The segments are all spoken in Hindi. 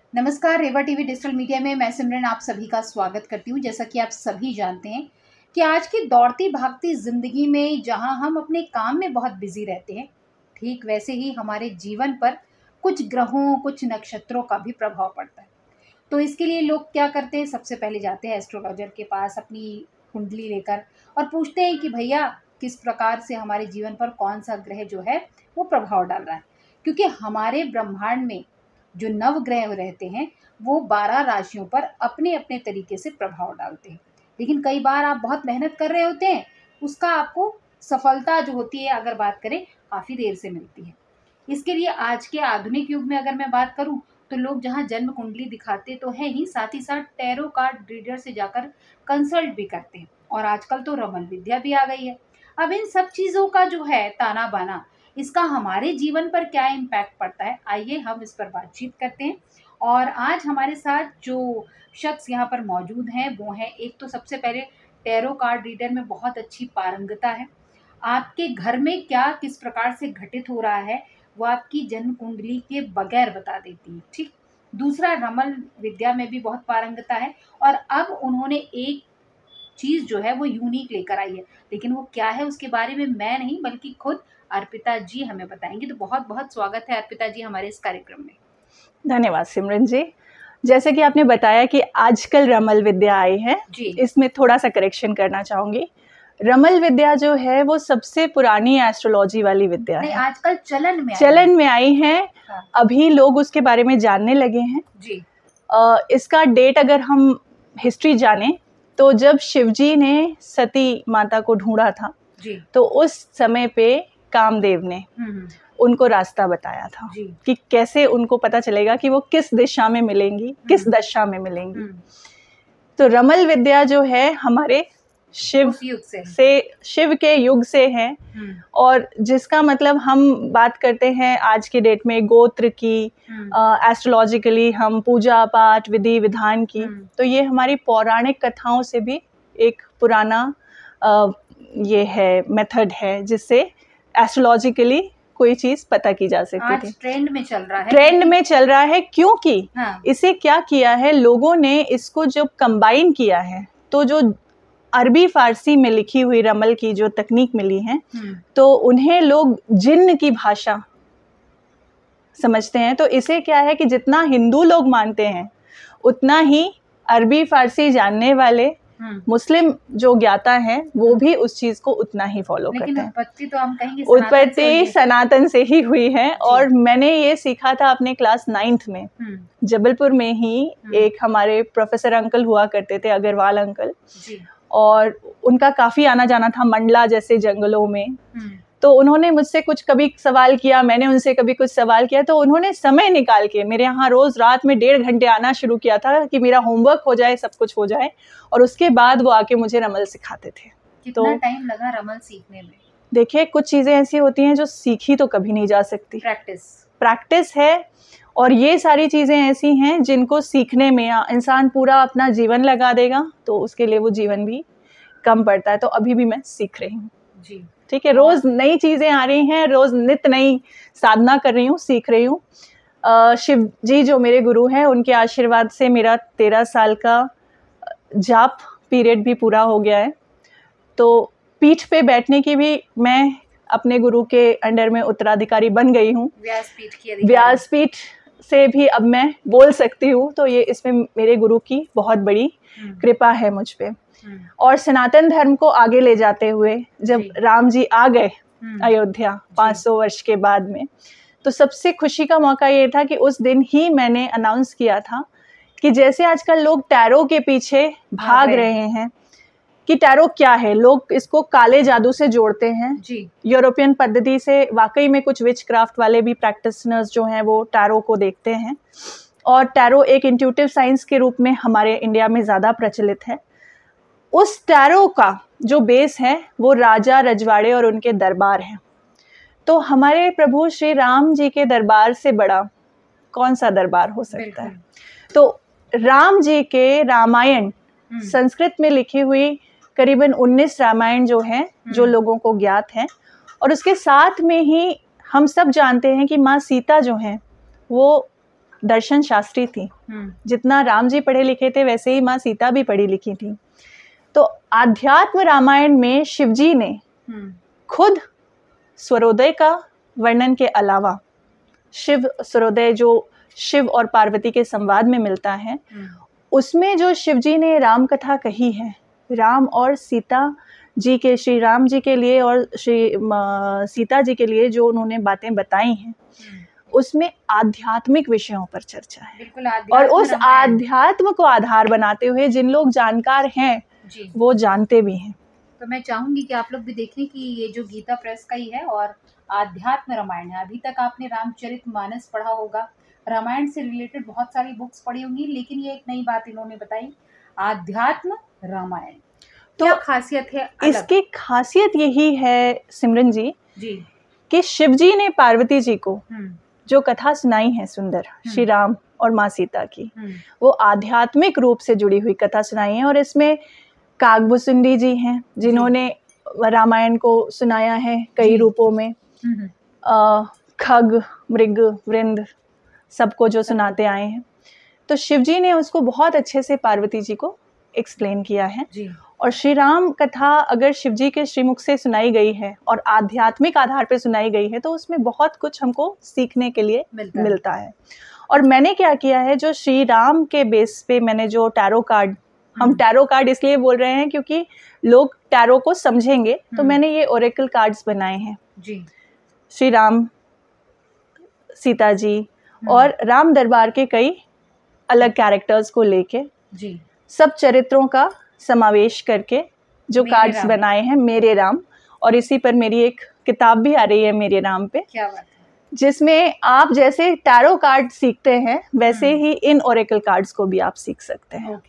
नमस्कार, रेवा टीवी डिजिटल मीडिया में मैं सिमरन आप सभी का स्वागत करती हूँ। जैसा कि आप सभी जानते हैं कि आज की दौड़ती भागती ज़िंदगी में जहाँ हम अपने काम में बहुत बिजी रहते हैं, ठीक वैसे ही हमारे जीवन पर कुछ ग्रहों, कुछ नक्षत्रों का भी प्रभाव पड़ता है। तो इसके लिए लोग क्या करते हैं, सबसे पहले जाते हैं एस्ट्रोलॉजर के पास अपनी कुंडली लेकर और पूछते हैं कि भैया किस प्रकार से हमारे जीवन पर कौन सा ग्रह जो है वो प्रभाव डाल रहा है। क्योंकि हमारे ब्रह्मांड में जो नवग्रह रहते हैं वो 12 राशियों पर अपने अपने तरीके से प्रभाव डालते हैं। लेकिन कई बार आप बहुत मेहनत कर रहे होते हैं, उसका आपको सफलता जो होती है अगर बात करें काफ़ी देर से मिलती है। इसके लिए आज के आधुनिक युग में अगर मैं बात करूं तो लोग जहां जन्म कुंडली दिखाते तो है ही साथ टैरो कार्ड रीडर से जाकर कंसल्ट भी करते हैं। और आजकल तो रमन विद्या भी आ गई है। अब इन सब चीज़ों का जो है ताना बाना, इसका हमारे जीवन पर क्या इम्पैक्ट पड़ता है, आइए हम इस पर बातचीत करते हैं। और आज हमारे साथ जो शख्स यहाँ पर मौजूद हैं वो हैं, एक तो सबसे पहले टैरो कार्ड रीडर में बहुत अच्छी पारंगता है। आपके घर में क्या किस प्रकार से घटित हो रहा है वो आपकी जन्म कुंडली के बगैर बता देती है, ठीक। दूसरा, रमल विद्या में भी बहुत पारंगता है और अब उन्होंने एक चीज़ जो है वो यूनिक लेकर आई है। लेकिन वो क्या है उसके बारे में मैं नहीं बल्कि खुद अर्पिता जी हमें बताएंगी। तो बहुत बहुत स्वागत है अर्पिता जी हमारे इस कार्यक्रम में। धन्यवाद सिमरन जी। जैसे कि आपने बताया कि आजकल रमल विद्या आई है, इसमें थोड़ा सा करेक्शन करना चाहूंगी। रमल विद्या जो है वो सबसे पुरानी एस्ट्रोलॉजी वाली विद्या है। आजकल चलन में आई है। हाँ। अभी लोग उसके बारे में जानने लगे हैं जी। इसका डेट अगर हम हिस्ट्री जाने तो जब शिवजी ने सती माता को ढूंढा था जी, तो उस समय पे कामदेव ने उनको रास्ता बताया था कि कैसे उनको पता चलेगा कि वो किस दिशा में मिलेंगी, किस दशा में मिलेंगी। तो रमल विद्या जो है हमारे शिव शिव के युग से है। और जिसका मतलब हम बात करते हैं आज के डेट में गोत्र की, एस्ट्रोलॉजिकली हम पूजा पाठ विधि विधान की, तो ये हमारी पौराणिक कथाओं से भी एक पुराना ये है मेथड है जिससे एस्ट्रोलॉजिकली कोई चीज पता की जा सकती थी। ट्रेंड में चल रहा है, क्योंकि इसे क्या किया है लोगों ने, इसको जो कंबाइन किया है, तो जो अरबी फारसी में लिखी हुई रमल की जो तकनीक मिली है तो उन्हें लोग जिन्न की भाषा समझते हैं। तो इसे क्या है कि जितना हिंदू लोग मानते हैं उतना ही अरबी फारसी जानने वाले मुस्लिम जो ज्ञाता हैं वो भी उस चीज को उतना ही फॉलो करते हैं। उत्पत्ति तो हम कहेंगे उत्पत्ति सनातन से ही हुई है। और मैंने ये सीखा था अपने क्लास 9th में, जबलपुर में ही एक हमारे प्रोफेसर अंकल हुआ करते थे, अग्रवाल अंकल जी। और उनका काफी आना जाना था मंडला जैसे जंगलों में। तो उन्होंने मुझसे कुछ कभी सवाल किया, मैंने उनसे कभी कुछ सवाल किया, तो उन्होंने समय निकाल के मेरे यहाँ रोज रात में 1.5 घंटे आना शुरू किया था कि मेरा होमवर्क हो जाए, सब कुछ हो जाए, और उसके बाद वो आके मुझे रमल सिखाते थे। कितना टाइम लगा रमल सीखने में? देखिए, कुछ चीजें ऐसी होती हैं जो सीखी तो कभी नहीं जा सकती, प्रैक्टिस है। और ये सारी चीजें ऐसी हैं जिनको सीखने में इंसान पूरा अपना जीवन लगा देगा तो उसके लिए वो जीवन भी कम पड़ता है। तो अभी भी मैं सीख रही हूँ जी, ठीक है। रोज नई चीजें आ रही हैं, रोज नित्य नई साधना कर रही हूँ, सीख रही हूँ। शिव जी जो मेरे गुरु हैं उनके आशीर्वाद से मेरा 13 साल का जाप पीरियड भी पूरा हो गया है। तो पीठ पे बैठने की भी मैं अपने गुरु के अंडर में उत्तराधिकारी बन गई हूँ। व्यासपीठ से भी अब मैं बोल सकती हूँ। तो ये इसमें मेरे गुरु की बहुत बड़ी कृपा है मुझ पे। और सनातन धर्म को आगे ले जाते हुए जब राम जी आ गए अयोध्या 500 वर्ष के बाद में, तो सबसे खुशी का मौका ये था कि उस दिन ही मैंने अनाउंस किया था कि जैसे आजकल लोग टैरो के पीछे भाग रहे हैं कि टैरो क्या है, लोग इसको काले जादू से जोड़ते हैं जी। यूरोपियन पद्धति से वाकई में कुछ विच क्राफ्ट वाले भी प्रैक्टिशनर्स जो हैं वो टैरो को देखते हैं। और टैरो एक इंट्यूटिव साइंस के रूप में हमारे इंडिया में ज़्यादा प्रचलित है। उस टैरो का जो बेस है वो राजा रजवाड़े और उनके दरबार हैं। तो हमारे प्रभु श्री राम जी के दरबार से बड़ा कौन सा दरबार हो सकता है। तो राम जी के रामायण, संस्कृत में लिखी हुई करीबन 19 रामायण जो हैं जो लोगों को ज्ञात हैं, और उसके साथ में ही हम सब जानते हैं कि माँ सीता जो हैं वो दर्शन शास्त्री थी। जितना राम जी पढ़े लिखे थे वैसे ही माँ सीता भी पढ़ी लिखी थी। तो आध्यात्म रामायण में शिव जी ने खुद स्वरोदय का वर्णन के अलावा शिव स्वरोदय जो शिव और पार्वती के संवाद में मिलता है, उसमें जो शिव जी ने राम कथा कही है, राम और सीता जी के, श्री राम जी के लिए और श्री सीता जी के लिए जो उन्होंने बातें बताई हैं, उसमें आध्यात्मिक विषयों पर चर्चा है। और उस आध्यात्म को आधार बनाते हुए जिन लोग जानकार हैं वो जानते भी हैं। तो मैं चाहूंगी कि आप लोग भी देखें कि ये जो गीता प्रेस का ही है और आध्यात्म रामायण है। अभी तक आपने रामचरितमानस पढ़ा होगा, रामायण से रिलेटेड बहुत सारी बुक्स पढ़ी होंगी, लेकिन ये एक नई बात इन्होंने बताई, आध्यात्म रामायण। तो क्या खासियत है अलग? इसकी खासियत यही है सिमरन जी कि शिव जी ने पार्वती जी को जो कथा सुनाई है सुंदर, श्री राम और माँ सीता की, वो आध्यात्मिक रूप से जुड़ी हुई कथा सुनाई है। और इसमें काकभुसुंडी जी हैं जिन्होंने रामायण को सुनाया है कई रूपों में, खग, मृग, वृंद सबको जो सुनाते आए हैं। तो शिव जी ने उसको बहुत अच्छे से पार्वती जी को एक्सप्लेन किया है। और श्री राम कथा अगर शिव जी के श्रीमुख से सुनाई गई है और आध्यात्मिक आधार पर सुनाई गई है तो उसमें बहुत कुछ हमको सीखने के लिए मिलता है। और मैंने क्या किया है, जो श्री राम के बेस पे मैंने जो टैरो कार्ड, हम टैरो कार्ड इसलिए बोल रहे हैं क्योंकि लोग टैरो को समझेंगे, तो मैंने ये ओरेकल कार्ड्स बनाए हैं श्री राम, सीता जी और राम दरबार के कई अलग कैरेक्टर्स को लेके सब चरित्रों का समावेश करके जो कार्ड्स बनाए हैं, मेरे राम। और इसी पर मेरी एक किताब भी आ रही है मेरे राम पे, क्या बात है, जिसमें आप जैसे टैरो कार्ड सीखते हैं वैसे ही इन ओरेकल कार्ड्स को भी आप सीख सकते हैं,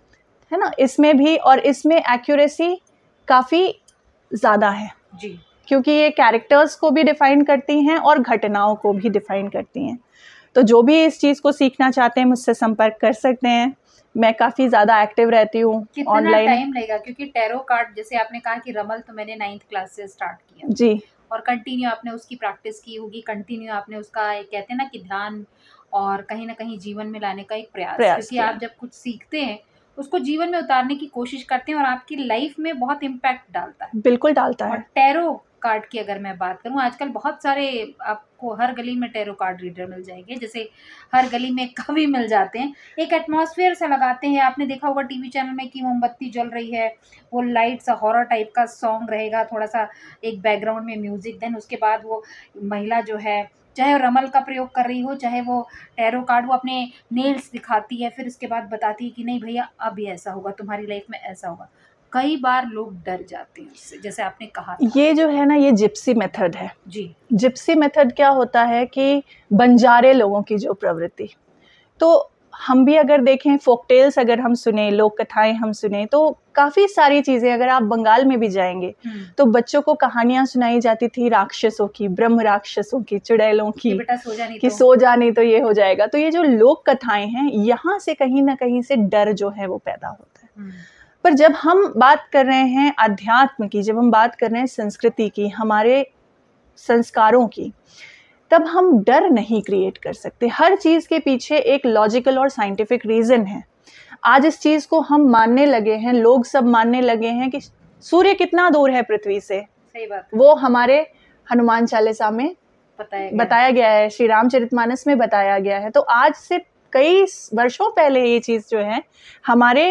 है ना। इसमें भी, और इसमें एक्यूरेसी काफ़ी ज़्यादा है क्योंकि ये कैरेक्टर्स को भी डिफाइन करती हैं और घटनाओं को भी डिफाइन करती हैं। तो जो भी इस चीज़ को सीखना चाहते हैं मुझसे संपर्क कर सकते हैं। मैं काफ़ी ज़्यादा एक्टिव रहती हूँ ऑनलाइन। कितना टाइम लगेगा? क्योंकि टैरो कार्ड जैसे आपने कहा कि रमल तो मैंने 9th क्लास से स्टार्ट किया जी, और कंटिन्यू आपने उसकी प्रैक्टिस की होगी, कंटिन्यू आपने उसका एक कहते हैं ना कि ध्यान और कहीं ना कहीं जीवन में लाने का एक प्रयास क्योंकि आप जब कुछ सीखते हैं उसको जीवन में उतारने की कोशिश करते हैं और आपकी लाइफ में बहुत इम्पैक्ट डालता है। बिल्कुल डालता है। और टैरो कार्ड की अगर मैं बात करूं, आजकल बहुत सारे आपको हर गली में टैरो कार्ड रीडर मिल जाएंगे, जैसे हर गली में कवि मिल जाते हैं। एक एटमॉस्फेयर सा लगाते हैं, आपने देखा होगा टीवी चैनल में कि मोमबत्ती जल रही है, वो लाइट सा हॉरर टाइप का सॉन्ग रहेगा, थोड़ा सा एक बैकग्राउंड में म्यूजिक, देन उसके बाद वो महिला जो है चाहे वो रमल का प्रयोग कर रही हो चाहे वो टैरो कार्ड, वो अपने नेल्स दिखाती है, फिर उसके बाद बताती है कि नहीं भैया अब ये ऐसा होगा, तुम्हारी लाइफ में ऐसा होगा। कई बार लोग डर जाते हैं उससे, जैसे आपने कहा था। ये जो है ना, ये जिप्सी मेथड है जी। जिप्सी मेथड क्या होता है कि बंजारे लोगों की जो प्रवृत्ति, तो हम भी अगर देखें फोक टेल्स अगर हम सुने, लोक कथाएं हम सुने, तो काफ़ी सारी चीज़ें, अगर आप बंगाल में भी जाएंगे तो बच्चों को कहानियां सुनाई जाती थी राक्षसों की, ब्रह्म राक्षसों की, चुड़ैलों की, बेटा सो जा नहीं कि सो जा नहीं तो ये हो जाएगा। तो ये जो लोक कथाएं हैं, यहाँ से कहीं ना कहीं से डर जो है वो पैदा होता है। पर जब हम बात कर रहे हैं अध्यात्म की, जब हम बात कर रहे हैं संस्कृति की, हमारे संस्कारों की, तब हम डर नहीं क्रिएट कर सकते। हर चीज़ के पीछे एक लॉजिकल और साइंटिफिक रीज़न है। आज इस चीज़ को हम मानने लगे हैं, लोग सब मानने लगे हैं कि सूर्य कितना दूर है पृथ्वी से। सही बात। वो हमारे हनुमान चालीसा में बताया गया है, श्री रामचरितमानस में बताया गया है। तो आज से कई वर्षों पहले ये चीज़ जो है हमारे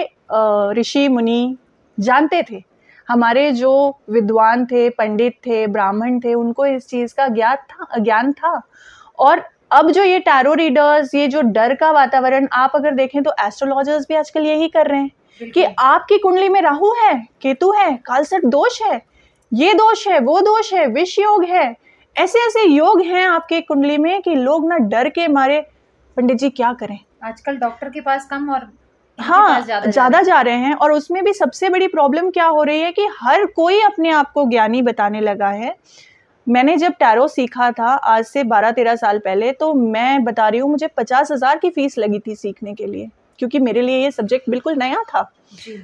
ऋषि मुनि जानते थे, हमारे जो विद्वान थे, पंडित थे, ब्राह्मण थे, उनको इस चीज़ का ज्ञान था। और अब जो ये टैरो रीडर्स, ये जो डर का वातावरण आप अगर देखें तो एस्ट्रोलॉजर्स भी आजकल यही कर रहे हैं कि आपकी कुंडली में राहु है, केतु है, कालसर्प दोष है, ये दोष है, वो दोष है, विष योग है, ऐसे ऐसे योग हैं आपके कुंडली में कि लोग ना डर के मारे, पंडित जी क्या करें। आजकल डॉक्टर के पास कम और हाँ ज़्यादा जा रहे हैं। और उसमें भी सबसे बड़ी प्रॉब्लम क्या हो रही है कि हर कोई अपने आप को ज्ञानी बताने लगा है। मैंने जब टैरो सीखा था आज से 12-13 साल पहले, तो मैं बता रही हूँ मुझे 50,000 की फीस लगी थी सीखने के लिए, क्योंकि मेरे लिए ये सब्जेक्ट बिल्कुल नया था जी।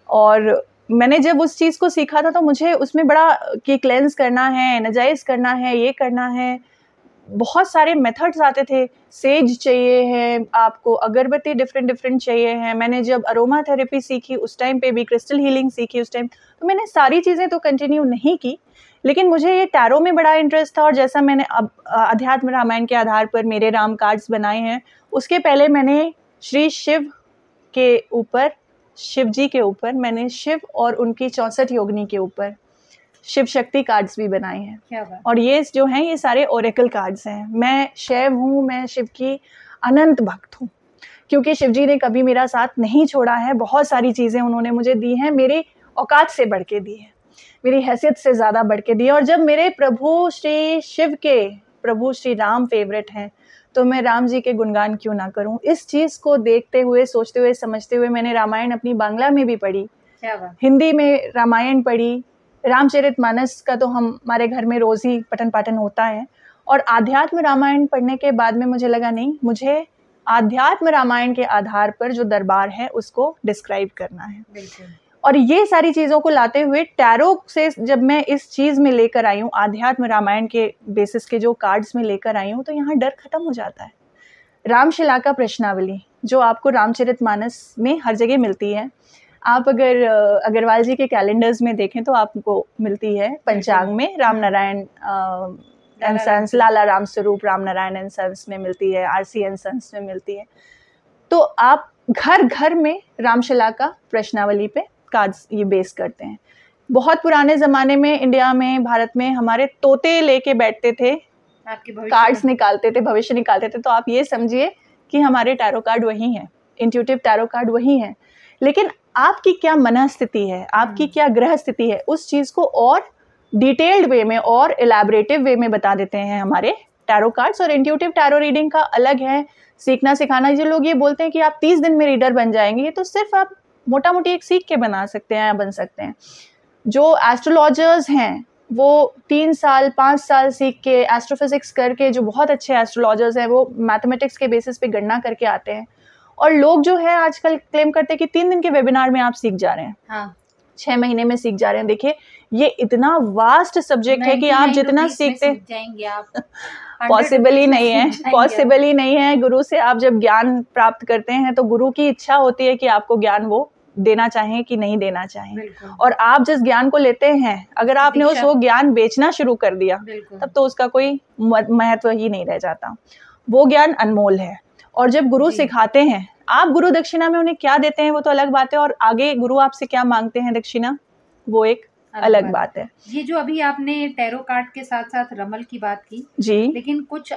और मैंने जब उस चीज़ को सीखा था तो मुझे उसमें बड़ा कि क्लेंस करना है, एनर्जाइज करना है, ये करना है, बहुत सारे मेथड्स आते थे, सेज चाहिए है आपको, अगरबत्ती डिफरेंट चाहिए है। मैंने जब अरोमा थेरेपी सीखी उस टाइम पे भी, क्रिस्टल हीलिंग सीखी उस टाइम, तो मैंने सारी चीज़ें तो कंटिन्यू नहीं की, लेकिन मुझे ये टैरो में बड़ा इंटरेस्ट था। और जैसा मैंने अब अध्यात्म रामायण के आधार पर मेरे राम कार्ड्स बनाए हैं, उसके पहले मैंने श्री शिव के ऊपर, शिव जी के ऊपर मैंने शिव और उनकी 64 योगिनी के ऊपर शिव शक्ति कार्ड्स भी बनाए हैं। क्या बात। और ये जो हैं ये सारे ओरेकल कार्ड्स हैं। मैं शैव हूँ, मैं शिव की अनंत भक्त हूँ, क्योंकि शिव जी ने कभी मेरा साथ नहीं छोड़ा है। बहुत सारी चीज़ें उन्होंने मुझे दी हैं, मेरी औकात से बढ़ के दी है, मेरी हैसियत से ज़्यादा बढ़ के दी है। और जब मेरे प्रभु श्री शिव के प्रभु श्री राम फेवरेट हैं, तो मैं राम जी के गुणगान क्यों ना करूं। इस चीज़ को देखते हुए, सोचते हुए, समझते हुए मैंने रामायण अपनी बांग्ला में भी पढ़ी, हिंदी में रामायण पढ़ी, रामचरितमानस का तो हमारे घर में रोज़ ही पठन पाठन होता है। और आध्यात्म रामायण पढ़ने के बाद में मुझे लगा नहीं, मुझे आध्यात्म रामायण के आधार पर जो दरबार है उसको डिस्क्राइब करना है। और ये सारी चीज़ों को लाते हुए टैरो से जब मैं इस चीज़ में लेकर आई हूँ, आध्यात्म रामायण के बेसिस के जो कार्ड्स में लेकर आई हूँ, तो यहाँ डर खत्म हो जाता है। रामशिला का प्रश्नावली जो आपको रामचरितमानस में हर जगह मिलती है, आप अगर अग्रवाल जी के कैलेंडर्स में देखें तो आपको मिलती है। पंचांग में Ram Narayan and sons, Lala Ram Swaroop Ram Narayan and sons में मिलती है, आरसी एंड सन्स में मिलती है। तो आप घर घर में रामशिला का प्रश्नावली पे कार्ड्स ये बेस करते हैं। बहुत पुराने ज़माने में इंडिया में, भारत में हमारे तोते लेके बैठते थे, कार्ड्स निकालते थे, भविष्य निकालते थे। तो आप ये समझिए कि हमारे टैरो कार्ड वही हैं, इंट्यूटिव टैरो कार्ड वही हैं। लेकिन आपकी क्या मनस्थिति है, आपकी क्या ग्रह स्थिति है, उस चीज़ को और डिटेल्ड वे में और एलैबोरेटिव वे में बता देते हैं हमारे टैरो कार्ड्स। और इंट्यूटिव टैरो रीडिंग का अलग है, सीखना सिखाना। जो लोग ये बोलते हैं कि आप 30 दिन में रीडर बन जाएंगे, ये तो सिर्फ आप मोटा मोटी एक सीख के बना सकते हैं या बन सकते हैं। जो एस्ट्रोलॉजर्स हैं वो 3 साल 5 साल सीख के, एस्ट्रोफिजिक्स करके, जो बहुत अच्छे एस्ट्रोलॉजर्स हैं वो मैथमेटिक्स के बेसिस पे गणना करके आते हैं। और लोग जो है आजकल क्लेम करते हैं कि 3 दिन के वेबिनार में आप सीख जा रहे हैं, हाँ। 6 महीने में सीख जा रहे हैं। देखिए ये इतना वास्ट सब्जेक्ट है कि आप जितना सीखते जाएंगे आप पॉसिबल ही नहीं है, पॉसिबल ही नहीं है। गुरु से आप जब ज्ञान प्राप्त करते हैं तो गुरु की इच्छा होती है कि आपको ज्ञान वो देना चाहें कि नहीं देना चाहें। और आप जिस ज्ञान को लेते हैं, अगर आपने वो ज्ञान बेचना शुरू कर दिया तब तो उसका कोई महत्व ही नहीं रह जाता। वो ज्ञान अनमोल है। और जब गुरु सिखाते हैं, आप गुरु दक्षिणा में उन्हें क्या देते हैं वो तो अलग बात है, और आगे गुरु आपसे क्या मांगते हैं दक्षिणा, वो एक अलग बात है। ये जो अभी आपने टैरो कार्ड के साथ साथ रमल की बात की जी, लेकिन कुछ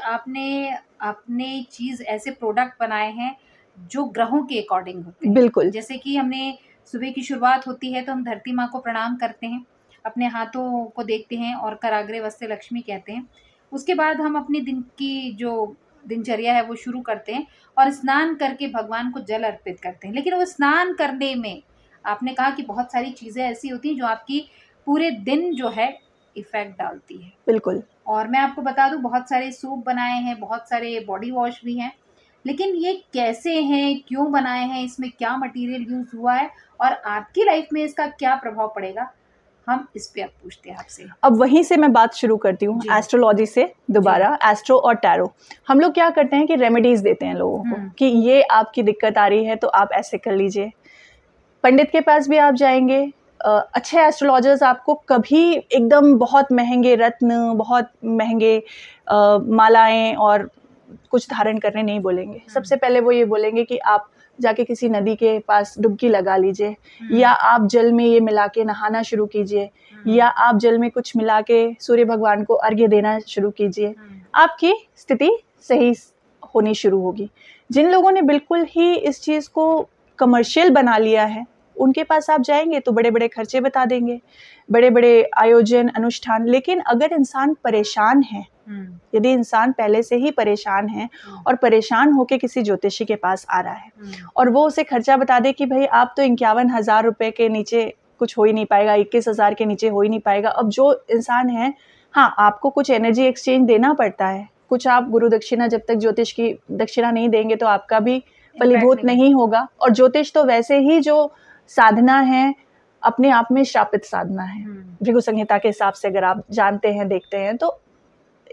आपने चीज ऐसे प्रोडक्ट बनाए हैं जो ग्रहों के अकॉर्डिंग होते हैं। बिल्कुल। जैसे कि हमने सुबह की शुरुआत होती है तो हम धरती माँ को प्रणाम करते हैं, अपने हाथों को देखते हैं और कराग्रे वस्ते लक्ष्मी कहते हैं। उसके बाद हम अपने दिन की जो दिनचर्या है वो शुरू करते हैं और स्नान करके भगवान को जल अर्पित करते हैं। लेकिन वो स्नान करने में आपने कहा कि बहुत सारी चीज़ें ऐसी होती हैं जो आपकी पूरे दिन जो है इफेक्ट डालती है। बिल्कुल। और मैं आपको बता दूं, बहुत सारे सूप बनाए हैं, बहुत सारे बॉडी वॉश भी हैं, लेकिन ये कैसे हैं, क्यों बनाए हैं, इसमें क्या मटेरियल यूज हुआ है और आपकी लाइफ में इसका क्या प्रभाव पड़ेगा, हम इस पे अब पूछते हैं आपसे। अब वहीं से मैं बात शुरू करती हूँ, एस्ट्रोलॉजी से दोबारा। एस्ट्रो और टैरो, हम लोग क्या करते हैं कि रेमेडीज देते हैं लोगों को कि ये आपकी दिक्कत आ रही है तो आप ऐसे कर लीजिए। पंडित के पास भी आप जाएंगे, अच्छे एस्ट्रोलॉजर्स आपको कभी एकदम बहुत महंगे रत्न, बहुत महंगे मालाएं और कुछ धारण करने नहीं बोलेंगे। सबसे पहले वो ये बोलेंगे कि आप जाके किसी नदी के पास डुबकी लगा लीजिए, या आप जल में ये मिला के नहाना शुरू कीजिए, या आप जल में कुछ मिला के सूर्य भगवान को अर्घ्य देना शुरू कीजिए। आपकी स्थिति सही होनी शुरू होगी। जिन लोगों ने बिल्कुल ही इस चीज़ को कमर्शियल बना लिया है, उनके पास आप जाएंगे तो बड़े बड़े खर्चे बता देंगे, बड़े बड़े आयोजन अनुष्ठान। लेकिन अगर इंसान परेशान है, यदि इंसान पहले से ही परेशान है और परेशान होके किसी ज्योतिषी के पास आ रहा है और वो उसे खर्चा बता दे कि भाई आप तो 51,000 रुपए के नीचे कुछ हो ही नहीं पाएगा, 21,000 के नीचे हो ही नहीं पाएगा। अब जो इंसान है, हाँ आपको कुछ एनर्जी एक्सचेंज देना पड़ता है, कुछ आप गुरु दक्षिणा, जब तक ज्योतिष की दक्षिणा नहीं देंगे तो आपका भी फलीभूत नहीं होगा। और ज्योतिष तो वैसे ही जो साधना है अपने आप में श्रापित साधना है। भृगु संहिता के हिसाब से अगर आप जानते हैं, देखते हैं, तो एक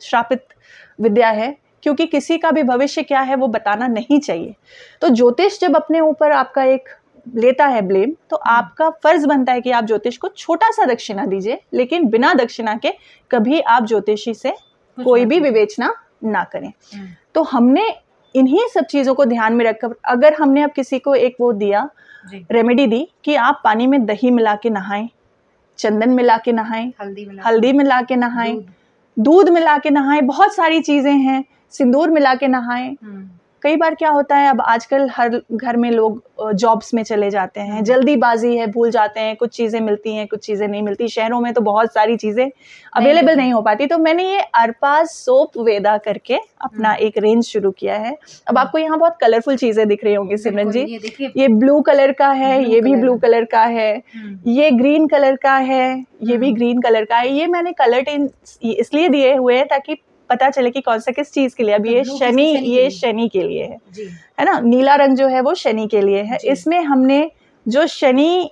श्रापित विद्या है, क्योंकि किसी का भी भविष्य क्या है वो बताना नहीं चाहिए। तो ज्योतिष जब अपने ऊपर आपका एक लेता है ब्लेम, तो आपका फर्ज बनता है कि आप ज्योतिष को छोटा सा दक्षिणा दीजिए, लेकिन बिना दक्षिणा के कभी आप ज्योतिषी से कोई भी विवेचना ना करें। तो हमने इन्हीं सब चीजों को ध्यान में रखकर, अगर हमने अब किसी को एक वो दिया रेमेडी दी कि आप पानी में दही मिला के नहाएं, चंदन मिला के नहाएं, हल्दी मिला के नहाएं, दूध मिला के नहाएं, बहुत सारी चीजें हैं, सिंदूर मिला के नहाएं। कई बार क्या होता है, अब आजकल हर घर में लोग जॉब्स में चले जाते हैं, जल्दीबाजी है, भूल जाते हैं, कुछ चीजें मिलती हैं, कुछ चीजें नहीं मिलती। शहरों में तो बहुत सारी चीजें अवेलेबल नहीं हो पाती। तो मैंने ये अर्पा सोप वेदा करके अपना एक रेंज शुरू किया है। अब आपको यहाँ बहुत कलरफुल चीजें दिख रही होंगी सिमरन जी। ये ब्लू कलर का है, ये भी ब्लू कलर का है, ये ग्रीन कलर का है, ये भी ग्रीन कलर का है। ये मैंने कलर इसलिए दिए हुए हैं ताकि पता चले कि कौन सा किस चीज के लिए। अब ये शनि, ये शनि के लिए है ना। नीला रंग जो है वो शनि के लिए है। इसमें हमने जो शनि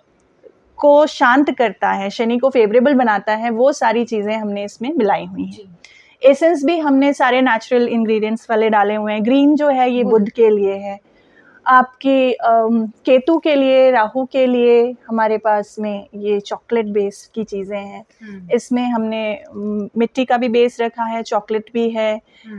को शांत करता है, शनि को फेवरेबल बनाता है, वो सारी चीजें हमने इसमें मिलाई हुई हैं। एसेंस भी हमने सारे नेचुरल इंग्रेडिएंट्स वाले डाले हुए हैं। ग्रीन जो है ये बुध के लिए है, आपके केतु के लिए, राहु के लिए हमारे पास में ये चॉकलेट बेस की चीजें हैं। इसमें हमने मिट्टी का भी बेस रखा है, चॉकलेट भी है,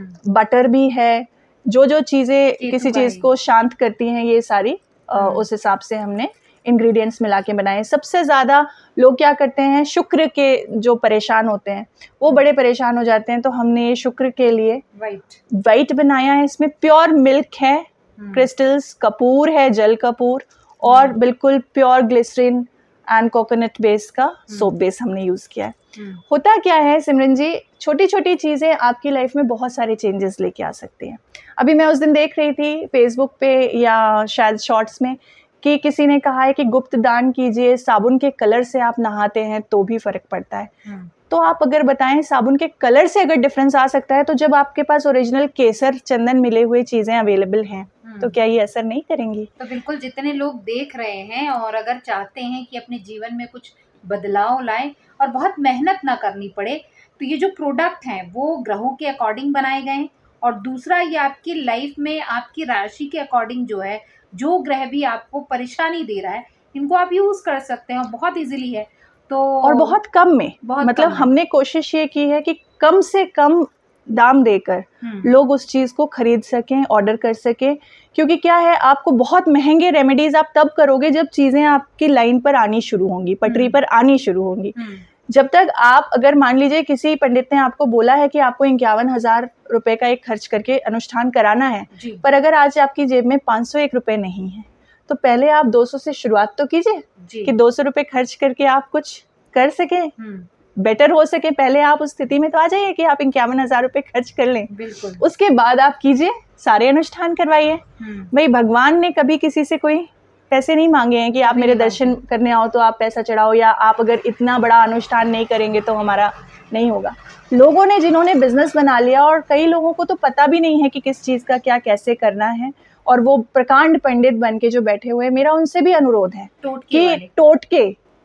बटर भी है। जो चीजें किसी चीज को शांत करती हैं, ये सारी उस हिसाब से हमने इंग्रेडिएंट्स मिला के बनाए। सबसे ज्यादा लोग क्या करते हैं, शुक्र के जो परेशान होते हैं वो बड़े परेशान हो जाते हैं, तो हमने शुक्र के लिए वाइट बनाया है। इसमें प्योर मिल्क है, क्रिस्टल्स, कपूर है, जल कपूर, और बिल्कुल pure glycerine and coconut base का सोप बेस हमने यूज किया है। होता क्या है सिमरन जी, छोटी छोटी चीजें आपकी लाइफ में बहुत सारे चेंजेस लेके आ सकती हैं। अभी मैं उस दिन देख रही थी फेसबुक पे या शायद शॉर्ट्स में कि किसी ने कहा है कि गुप्त दान कीजिए, साबुन के कलर से आप नहाते हैं तो भी फर्क पड़ता है। तो आप अगर बताएं साबुन के कलर से अगर डिफरेंस आ सकता है, तो जब आपके पास ओरिजिनल केसर चंदन मिले हुए चीजें अवेलेबल हैं तो क्या ये असर नहीं करेंगी? तो बिल्कुल, जितने लोग देख रहे हैं और अगर चाहते हैं कि अपने जीवन में कुछ बदलाव लाएं और बहुत मेहनत ना करनी पड़े, तो ये जो प्रोडक्ट हैं वो ग्रहों के अकॉर्डिंग बनाए गए हैं। और दूसरा, ये आपकी लाइफ में आपकी राशि के अकॉर्डिंग जो है, जो ग्रह भी आपको परेशानी दे रहा है, इनको आप यूज कर सकते हैं, बहुत इजीली है। तो और बहुत कम में, मतलब हमने कोशिश ये की है कि कम से कम दाम देकर लोग उस चीज को खरीद सकें, ऑर्डर कर सकें। क्योंकि क्या है, आपको बहुत महंगे रेमेडीज आप तब करोगे जब चीजें आपकी लाइन पर आनी शुरू होंगी, पटरी पर आनी शुरू होंगी। जब तक आप, अगर मान लीजिए किसी पंडित ने आपको बोला है कि आपको 51,000 रुपए का एक खर्च करके अनुष्ठान कराना है, पर अगर आज आपकी जेब में 501 रुपए नहीं है, तो पहले आप 200 से शुरुआत तो कीजिए कि 200 रुपए खर्च करके आप कुछ कर सके, बेटर हो सके। पहले आप उस स्थिति में तो आ जाइए कि आप 51,000 रुपए खर्च कर लें, उसके बाद आप कीजिए, सारे अनुष्ठान करवाइए। भाई भगवान ने कभी किसी से कोई पैसे नहीं मांगे हैं कि आप मेरे दर्शन करने आओ तो आप पैसा चढ़ाओ, या आप अगर इतना बड़ा अनुष्ठान नहीं करेंगे तो हमारा नहीं होगा। लोगों ने, जिन्होंने बिजनेस बना लिया, और कई लोगों को तो पता भी नहीं है कि किस चीज का क्या कैसे करना है, और वो प्रकांड पंडित बन के जो बैठे हुए हैं, मेरा उनसे भी अनुरोध है कि टोटके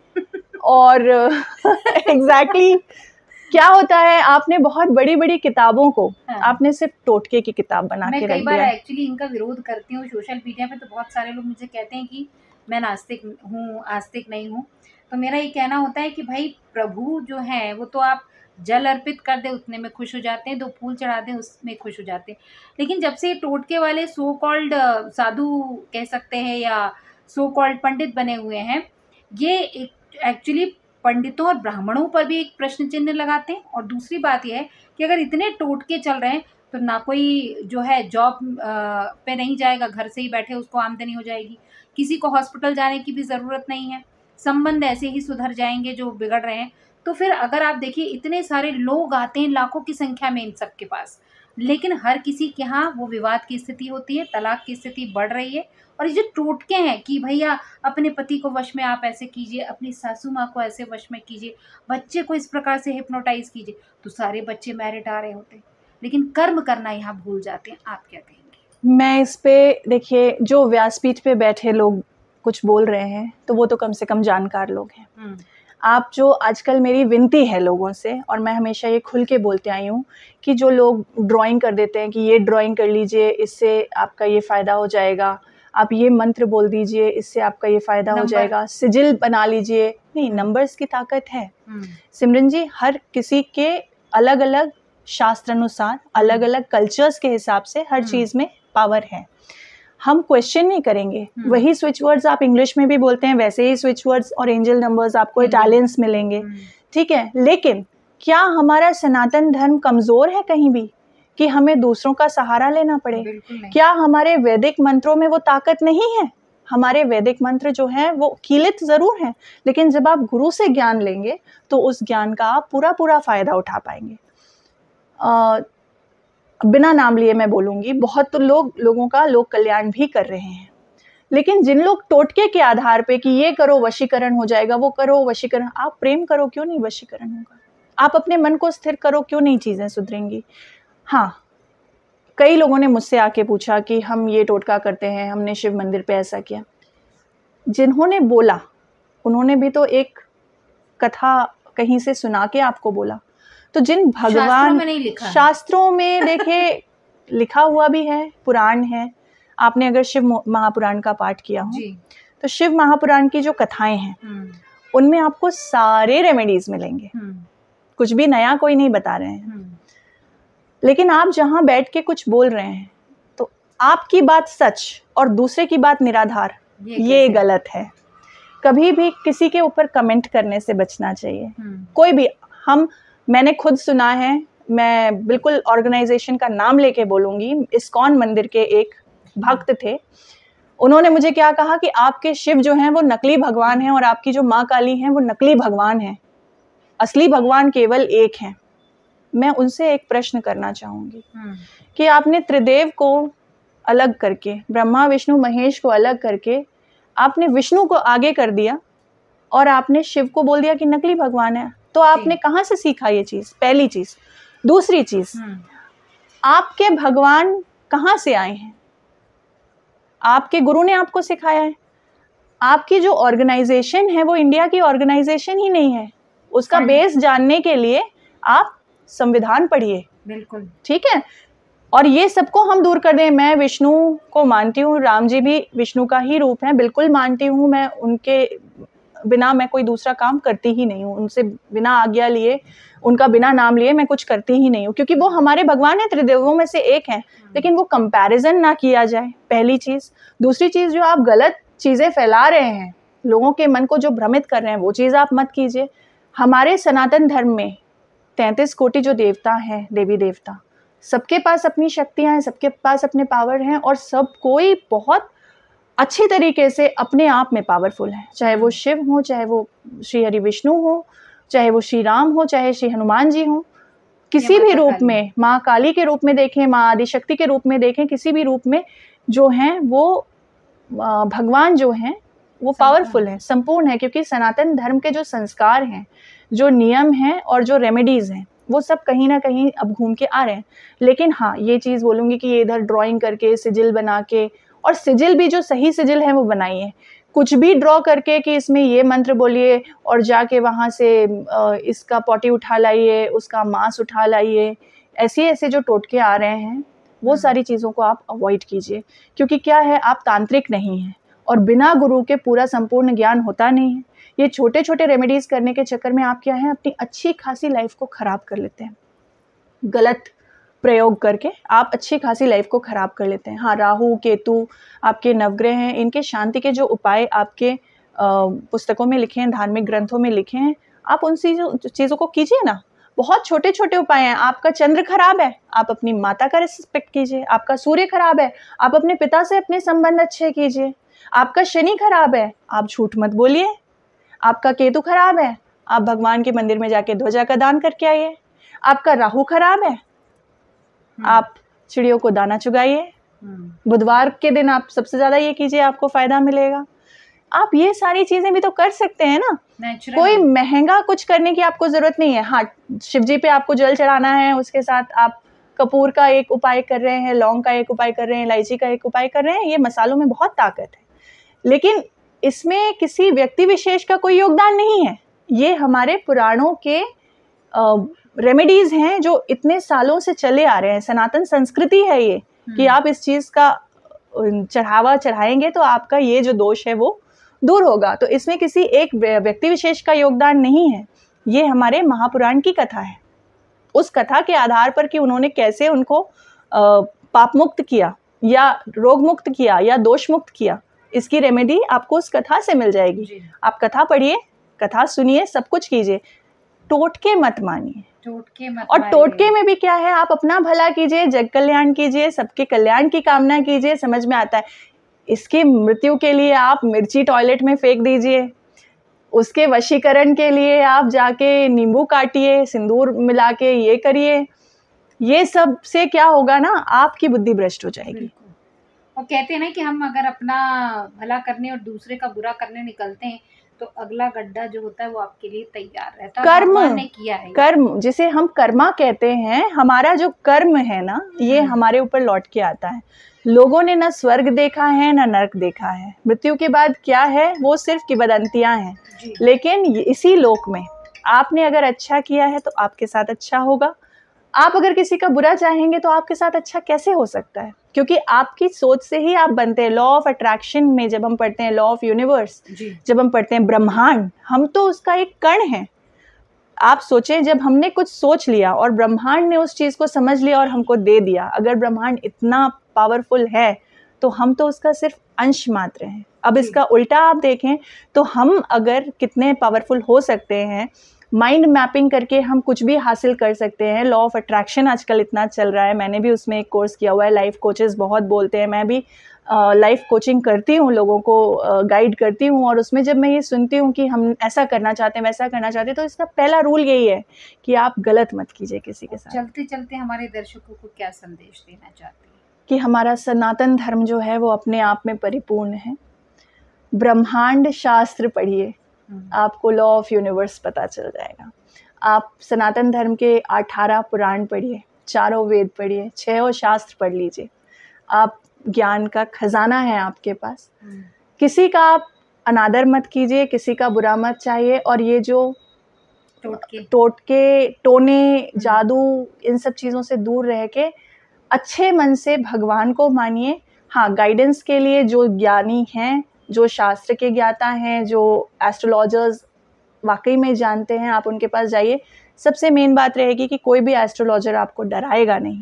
और एग्जैक्टली क्या होता है, आपने बहुत बड़ी बड़ी किताबों को आपने सिर्फ टोटके की किताब बना के रख दिया। मैं कई बार एक्चुअली इनका विरोध करती हूँ सोशल मीडिया पे, तो बहुत सारे लोग मुझे कहते हैं कि मैं नास्तिक हूँ, आस्तिक नहीं हूँ। तो मेरा ये कहना होता है कि भाई प्रभु जो है वो तो आप जल अर्पित कर दे उतने में खुश हो जाते हैं, 2 फूल चढ़ा दें उसमें खुश हो जाते हैं। लेकिन जब से टोटके वाले सो कॉल्ड साधु कह सकते हैं या सो कॉल्ड पंडित बने हुए हैं, ये एक्चुअली पंडितों और ब्राह्मणों पर भी एक प्रश्न चिन्ह लगाते हैं। और दूसरी बात यह है कि अगर इतने टोटके चल रहे हैं तो ना कोई जो है जॉब पे नहीं जाएगा, घर से ही बैठे उसको आमदनी हो जाएगी, किसी को हॉस्पिटल जाने की भी ज़रूरत नहीं है, संबंध ऐसे ही सुधर जाएंगे जो बिगड़ रहे हैं। तो फिर अगर आप देखिए, इतने सारे लोग आते हैं लाखों की संख्या में इन सब के पास, लेकिन हर किसी के यहाँ वो विवाद की स्थिति होती है, तलाक की स्थिति बढ़ रही है। और ये जो टोटके हैं कि भैया अपने पति को वश में आप ऐसे कीजिए, अपनी सासू माँ को ऐसे वश में कीजिए, बच्चे को इस प्रकार से हिप्नोटाइज कीजिए, तो सारे बच्चे मैरिट आ रहे होते हैं, लेकिन कर्म करना यहाँ भूल जाते हैं। आप क्या कहेंगे? मैं इस पे, देखिए, जो व्यासपीठ पे बैठे लोग कुछ बोल रहे हैं तो वो तो कम से कम जानकार लोग हैं। आप जो आजकल मेरी विनती है लोगों से, और मैं हमेशा ये खुल के बोलते आई हूँ कि जो लोग ड्राइंग कर देते हैं कि ये ड्राइंग कर लीजिए, इससे आपका ये फ़ायदा हो जाएगा, आप ये मंत्र बोल दीजिए, इससे आपका ये फ़ायदा हो जाएगा, सिजिल बना लीजिए। नहीं, नंबर्स की ताकत है सिमरन जी। हर किसी के अलग अलग शास्त्र अनुसार, अलग अलग कल्चर्स के हिसाब से हर चीज़ में पावर है। हम क्वेश्चन नहीं करेंगे। वही स्विच वर्ड्स आप इंग्लिश में भी बोलते हैं, वैसे ही स्विच वर्ड्स और एंजल नंबर्स आपको इटालियंस मिलेंगे, ठीक है। लेकिन क्या हमारा सनातन धर्म कमज़ोर है कहीं भी कि हमें दूसरों का सहारा लेना पड़े? क्या हमारे वैदिक मंत्रों में वो ताकत नहीं है? हमारे वैदिक मंत्र जो हैं वो कीलित ज़रूर हैं, लेकिन जब आप गुरु से ज्ञान लेंगे तो उस ज्ञान का आप पूरा फ़ायदा उठा पाएंगे। बिना नाम लिए मैं बोलूँगी, बहुत तो लोगों का लोक कल्याण भी कर रहे हैं, लेकिन जिन लोग टोटके के आधार पे कि ये करो वशीकरण हो जाएगा, वो करो वशीकरण, आप प्रेम करो क्यों नहीं वशीकरण होगा? आप अपने मन को स्थिर करो क्यों नहीं चीज़ें सुधरेंगी? हाँ, कई लोगों ने मुझसे आके पूछा कि हम ये टोटका करते हैं, हमने शिव मंदिर पे ऐसा किया। जिन्होंने बोला उन्होंने भी तो एक कथा कहीं से सुना के आपको बोला। तो जिन भगवान शास्त्रों में देखिए लिखा हुआ भी है, पुराण है। आपने अगर शिव महापुराण का पाठ किया हो तो शिव महापुराण की जो कथाएं हैं उनमें आपको सारे रेमेडीज मिलेंगे, कुछ भी नया कोई नहीं बता रहे हैं। लेकिन आप जहां बैठ के कुछ बोल रहे हैं तो आपकी बात सच और दूसरे की बात निराधार, ये गलत है। कभी भी किसी के ऊपर कमेंट करने से बचना चाहिए। कोई भी, मैंने खुद सुना है, मैं बिल्कुल ऑर्गेनाइजेशन का नाम लेके बोलूंगी, इस्कॉन मंदिर के एक भक्त थे। उन्होंने मुझे क्या कहा कि आपके शिव जो हैं वो नकली भगवान हैं और आपकी जो माँ काली हैं वो नकली भगवान हैं, असली भगवान केवल एक हैं। मैं उनसे एक प्रश्न करना चाहूंगी कि आपने त्रिदेव को अलग करके, ब्रह्मा विष्णु महेश को अलग करके, आपने विष्णु को आगे कर दिया और आपने शिव को बोल दिया कि नकली भगवान है। तो आपने कहाँ से सीखा ये चीज? पहली चीज। दूसरी चीज, आपके भगवान कहाँ से आए हैं? आपके गुरु ने आपको सिखाया है। आपकी जो ऑर्गेनाइजेशन है वो इंडिया की ऑर्गेनाइजेशन ही नहीं है। उसका बेस जानने के लिए आप संविधान पढ़िए, बिल्कुल ठीक है। और ये सबको हम दूर कर दें। मैं विष्णु को मानती हूँ, राम जी भी विष्णु का ही रूप है, बिल्कुल मानती हूँ। मैं उनके बिना मैं कोई दूसरा काम करती ही नहीं हूँ, उनसे बिना आज्ञा लिए, उनका बिना नाम लिए मैं कुछ करती ही नहीं हूँ, क्योंकि वो हमारे भगवान है, त्रिदेवों में से एक हैं। लेकिन वो कंपैरिजन ना किया जाए, पहली चीज। दूसरी चीज, जो आप गलत चीजें फैला रहे हैं, लोगों के मन को जो भ्रमित कर रहे हैं, वो चीज आप मत कीजिए। हमारे सनातन धर्म में 33 कोटि जो देवता हैं, देवी देवता, सबके पास अपनी शक्तियां हैं, सबके पास अपने पावर हैं, और सब कोई बहुत अच्छी तरीके से अपने आप में पावरफुल है। चाहे वो शिव हो, चाहे वो श्री हरि विष्णु हो, चाहे वो श्री राम हो, चाहे श्री हनुमान जी हो, किसी भी रूप में, माँ काली के रूप में देखें, माँ आदिशक्ति के रूप में देखें, किसी भी रूप में जो हैं वो भगवान जो हैं वो पावरफुल है, संपूर्ण है। क्योंकि सनातन धर्म के जो संस्कार हैं, जो नियम हैं और जो रेमेडीज हैं, वो सब कहीं ना कहीं अब घूम के आ रहे हैं। लेकिन हाँ, ये चीज़ बोलूँगी कि ये इधर ड्राइंग करके, सिजिल बना के, और सिजिल भी जो सही सिजिल है वो बनाइए। कुछ भी ड्रॉ करके कि इसमें ये मंत्र बोलिए और जाके वहाँ से इसका पॉटी उठा लाइए, उसका मांस उठा लाइए, ऐसे जो टोटके आ रहे हैं, वो सारी चीज़ों को आप अवॉइड कीजिए। क्योंकि क्या है, आप तांत्रिक नहीं हैं और बिना गुरु के पूरा संपूर्ण ज्ञान होता नहीं है। ये छोटे छोटे रेमेडीज करने के चक्कर में आप क्या है, अपनी अच्छी खासी लाइफ को खराब कर लेते हैं। गलत प्रयोग करके आप अच्छी खासी लाइफ को खराब कर लेते हैं। हाँ, राहु केतु आपके नवग्रह हैं, इनके शांति के जो उपाय आपके पुस्तकों में लिखे हैं, धार्मिक ग्रंथों में लिखे हैं, आप उन चीज़ों को कीजिए ना। बहुत छोटे छोटे उपाय हैं। आपका चंद्र खराब है, आप अपनी माता का रिस्पेक्ट कीजिए। आपका सूर्य खराब है, आप अपने पिता से अपने संबंध अच्छे कीजिए। आपका शनि खराब है, आप झूठ मत बोलिए। आपका केतु खराब है, आप भगवान के मंदिर में जाके ध्वजा का दान करके आइए। आपका राहु खराब है, आप चिड़ियों को दाना चुगाइए। बुधवार के दिन आप सबसे ज्यादा ये कीजिए, आपको फायदा मिलेगा। आप ये सारी चीजें भी तो कर सकते हैं ना। कोई महंगा कुछ करने की आपको जरूरत नहीं है। हाँ, शिव जी पे आपको जल चढ़ाना है, उसके साथ आप कपूर का एक उपाय कर रहे हैं, लौंग का एक उपाय कर रहे हैं, इलायची का एक उपाय कर रहे हैं। ये मसालों में बहुत ताकत है, लेकिन इसमें किसी व्यक्ति विशेष का कोई योगदान नहीं है। ये हमारे पुराणों के रेमेडीज हैं जो इतने सालों से चले आ रहे हैं। सनातन संस्कृति है ये कि आप इस चीज़ का चढ़ावा चढ़ाएंगे तो आपका ये जो दोष है वो दूर होगा। तो इसमें किसी एक व्यक्ति विशेष का योगदान नहीं है, ये हमारे महापुराण की कथा है। उस कथा के आधार पर कि उन्होंने कैसे उनको पाप मुक्त किया या रोग मुक्त किया या दोष मुक्त किया, इसकी रेमेडी आपको उस कथा से मिल जाएगी। आप कथा पढ़िए, कथा सुनिए, सब कुछ कीजिए, टोटके मत मानिए। और टोटके में भी क्या है, आप अपना भला कीजिए, जग कल्याण कीजिए, सबके कल्याण की कामना कीजिए, समझ में आता है। इसकी मृत्यु के लिए आप मिर्ची टॉयलेट में फेंक दीजिए, उसके वशीकरण के लिए आप जाके नींबू काटिए, सिंदूर मिला के ये करिए, ये सब से क्या होगा ना, आपकी बुद्धि भ्रष्ट हो जाएगी। और कहते हैं ना कि हम अगर अपना भला करने और दूसरे का बुरा करने निकलते हैं तो अगला गड्ढा जो होता है वो आपके लिए तैयार रहता है। कर्म ने किया है, कर्म जिसे हम कर्मा कहते हैं, हमारा जो कर्म है ना, ये हमारे ऊपर लौट के आता है। लोगों ने ना स्वर्ग देखा है ना नरक देखा है, मृत्यु के बाद क्या है वो सिर्फ किंवदंतियां हैं। लेकिन इसी लोक में आपने अगर अच्छा किया है तो आपके साथ अच्छा होगा, आप अगर किसी का बुरा चाहेंगे तो आपके साथ अच्छा कैसे हो सकता है? क्योंकि आपकी सोच से ही आप बनते हैं। लॉ ऑफ अट्रैक्शन में जब हम पढ़ते हैं, लॉ ऑफ यूनिवर्स जब हम पढ़ते हैं, ब्रह्मांड, हम तो उसका एक कण है। आप सोचें, जब हमने कुछ सोच लिया और ब्रह्मांड ने उस चीज को समझ लिया और हमको दे दिया, अगर ब्रह्मांड इतना पावरफुल है तो हम तो उसका सिर्फ अंश मात्र हैं। अब इसका उल्टा आप देखें तो हम अगर कितने पावरफुल हो सकते हैं, माइंड मैपिंग करके हम कुछ भी हासिल कर सकते हैं। लॉ ऑफ अट्रैक्शन आजकल इतना चल रहा है, मैंने भी उसमें एक कोर्स किया हुआ है। लाइफ कोचेस बहुत बोलते हैं, मैं भी लाइफ कोचिंग करती हूँ, लोगों को गाइड करती हूँ। और उसमें जब मैं ये सुनती हूँ कि हम ऐसा करना चाहते हैं, वैसा करना चाहते हैं, तो इसका पहला रूल यही है कि आप गलत मत कीजिए किसी के साथ। चलते चलते हमारे दर्शकों को क्या संदेश देना चाहते हैं? कि हमारा सनातन धर्म जो है वो अपने आप में परिपूर्ण है। ब्रह्मांड शास्त्र पढ़िए, आपको लॉ ऑफ यूनिवर्स पता चल जाएगा। आप सनातन धर्म के 18 पुराण पढ़िए, 4 वेद पढ़िए, 6 शास्त्र पढ़ लीजिए, आप ज्ञान का खजाना है आपके पास। किसी का आप अनादर मत कीजिए, किसी का बुरा मत चाहिए। और ये जो टोटके टोने जादू, इन सब चीज़ों से दूर रह के अच्छे मन से भगवान को मानिए। हाँ, गाइडेंस के लिए जो ज्ञानी हैं, जो शास्त्र के ज्ञाता हैं, जो एस्ट्रोलॉजर्स वाकई में जानते हैं, आप उनके पास जाइए। सबसे मेन बात रहेगी कि कोई भी एस्ट्रोलॉजर आपको डराएगा नहीं।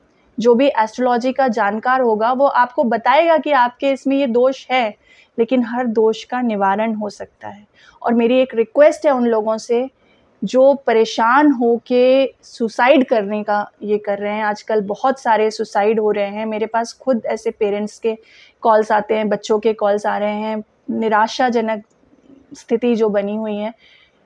जो भी एस्ट्रोलॉजी का जानकार होगा वो आपको बताएगा कि आपके इसमें ये दोष है, लेकिन हर दोष का निवारण हो सकता है। और मेरी एक रिक्वेस्ट है उन लोगों से जो परेशान हो के सुसाइड करने का ये कर रहे हैं। आजकल बहुत सारे सुसाइड हो रहे हैं, मेरे पास खुद ऐसे पेरेंट्स के कॉल्स आते हैं, बच्चों के कॉल्स आ रहे हैं। निराशाजनक स्थिति जो बनी हुई है,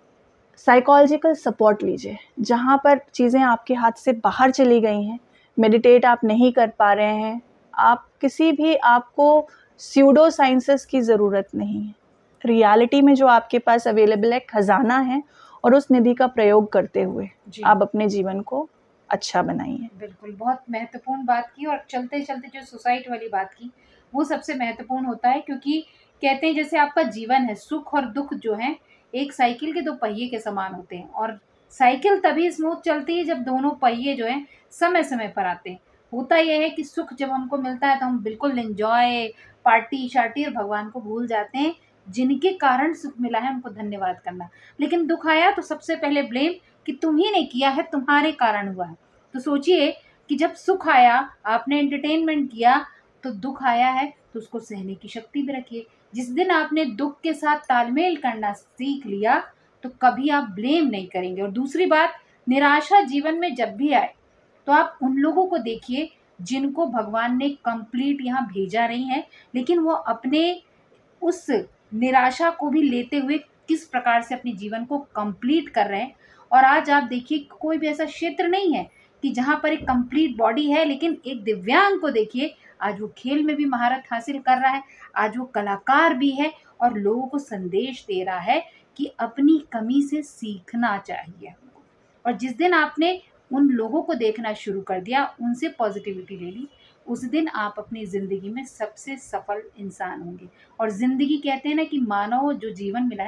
साइकोलॉजिकल सपोर्ट लीजिए। जहाँ पर चीज़ें आपके हाथ से बाहर चली गई हैं, मेडिटेट आप नहीं कर पा रहे हैं, आप किसी भी, आपको स्यूडो साइंसेस की ज़रूरत नहीं है। रियलिटी में जो आपके पास अवेलेबल है खजाना है, और उस निधि का प्रयोग करते हुए आप अपने जीवन को अच्छा बनाइए। बिल्कुल, बहुत महत्वपूर्ण बात की। और चलते चलते जो सुसाइड वाली बात की वो सबसे महत्वपूर्ण होता है, क्योंकि कहते हैं जैसे आपका जीवन है, सुख और दुख जो है एक साइकिल के 2 पहिए के समान होते हैं। और साइकिल तभी स्मूथ चलती है जब दोनों पहिए जो हैं समय समय पर आते हैं। होता यह है कि सुख जब हमको मिलता है तो हम बिल्कुल एंजॉय, पार्टी शार्टी, और भगवान को भूल जाते हैं। जिनके कारण सुख मिला है उनको धन्यवाद करना। लेकिन दुख आया तो सबसे पहले ब्लेम कि तुम ही ने किया है, तुम्हारे कारण हुआ है। तो सोचिए कि जब सुख आया, आपने एंटरटेनमेंट किया, तो दुख आया है तो उसको सहने की शक्ति भी रखिए। जिस दिन आपने दुख के साथ तालमेल करना सीख लिया तो कभी आप ब्लेम नहीं करेंगे। और दूसरी बात, निराशा जीवन में जब भी आए तो आप उन लोगों को देखिए जिनको भगवान ने कंप्लीट यहाँ भेजा नहीं है, लेकिन वो अपने उस निराशा को भी लेते हुए किस प्रकार से अपने जीवन को कंप्लीट कर रहे हैं। और आज आप देखिए कोई भी ऐसा क्षेत्र नहीं है कि जहाँ पर एक कंप्लीट बॉडी है, लेकिन एक दिव्यांग को देखिए, आज वो खेल में भी महारत हासिल कर रहा है, आज वो कलाकार भी है और लोगों को संदेश दे रहा है कि अपनी कमी से सीखना चाहिए। और जिस दिन आपने उन लोगों को देखना शुरू कर दिया, उनसे पॉजिटिविटी ले ली, उस दिन आप अपनी ज़िंदगी में सबसे सफल इंसान होंगे। और ज़िंदगी कहते हैं ना कि मानव जो जीवन मिला है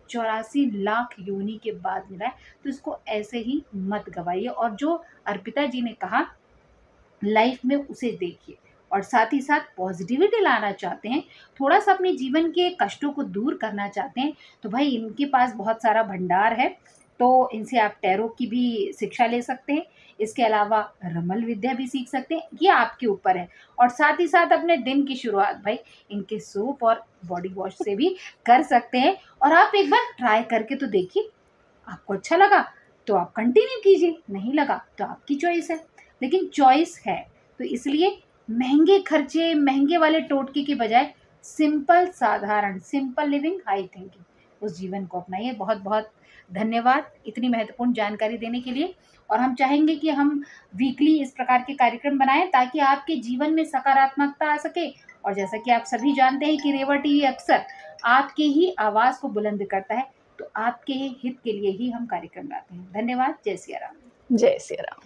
84 लाख योनि के बाद मिला है, तो इसको ऐसे ही मत गवाइए। और जो अर्पिता जी ने कहा लाइफ में उसे देखिए, और साथ ही साथ पॉजिटिविटी लाना चाहते हैं, थोड़ा सा अपने जीवन के कष्टों को दूर करना चाहते हैं, तो भाई इनके पास बहुत सारा भंडार है, तो इनसे आप टैरो की भी शिक्षा ले सकते हैं। इसके अलावा रमल विद्या भी सीख सकते हैं, ये आपके ऊपर है। और साथ ही साथ अपने दिन की शुरुआत भाई इनके सूप और बॉडी वॉश से भी कर सकते हैं। और आप एक बार ट्राई करके तो देखिए, आपको अच्छा लगा तो आप कंटिन्यू कीजिए, नहीं लगा तो आपकी चॉइस है, लेकिन चॉइस है। तो इसलिए महंगे खर्चे, महंगे वाले टोटके के बजाय सिंपल, साधारण, सिंपल लिविंग, हाई थिंकिंग, उस जीवन को अपनाइए। बहुत बहुत धन्यवाद इतनी महत्वपूर्ण जानकारी देने के लिए। और हम चाहेंगे कि हम वीकली इस प्रकार के कार्यक्रम बनाएं ताकि आपके जीवन में सकारात्मकता आ सके। और जैसा कि आप सभी जानते हैं कि रेवा टीवी अक्सर आपके ही आवाज़ को बुलंद करता है, तो आपके हित के लिए ही हम कार्यक्रम लाते हैं। धन्यवाद। जय सिया राम। जय सिया राम।